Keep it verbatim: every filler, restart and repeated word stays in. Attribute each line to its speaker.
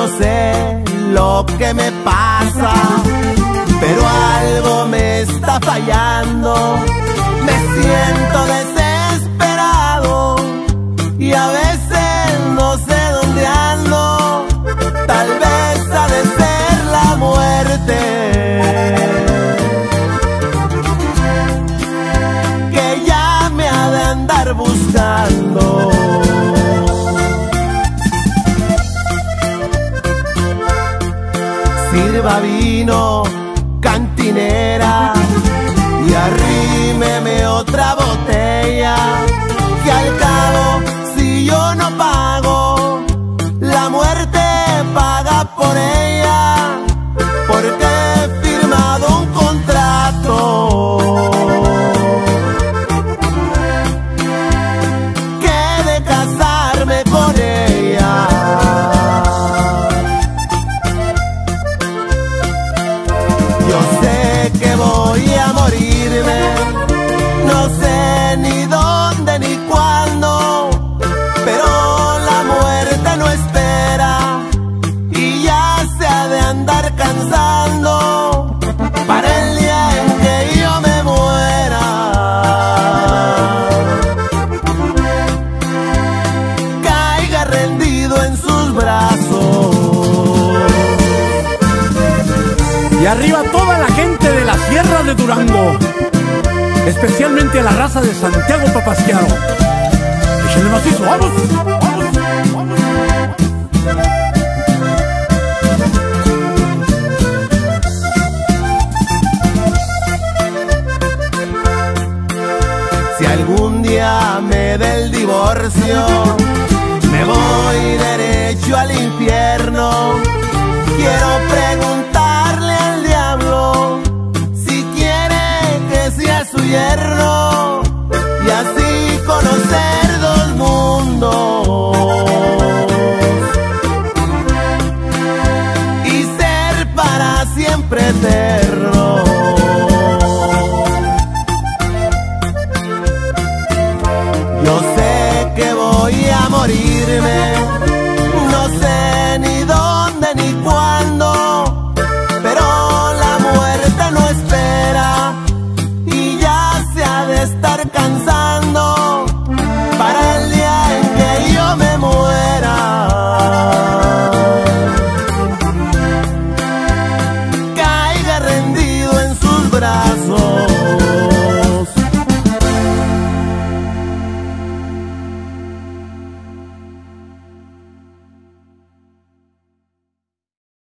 Speaker 1: sé lo que me pasa, pero algo me está fallando. Me siento desesperado y a veces no sé dónde ando. Tal vez ha de ser la muerte que ya me ha de andar buscando. Sirva vino, cantinera, y arrímeme otra botella, que al cabo si yo no pago, la muerte paga por ella, porque he firmado un contrato que he de casarme con ella. Yo sé que voy a morirme, no sé ni dónde ni cuándo, pero la muerte no espera y ya se ha de andar cansando para el día en que yo me muera. Caiga rendido en sus brazos.
Speaker 2: Y arriba toda la gente de la Sierra de Durango, especialmente a la raza de Santiago Papasquiaro. ¡Échenle macizo! ¡Vamos! ¡Vamos! ¡Vamos!
Speaker 1: Si algún día me da el divorcio, me voy derecho al infierno. Quiero preguntarle al diablo si quiere que sea su yerno, y así conocer dos mundos y ser para siempre eterno. Yo sé que voy a morirme,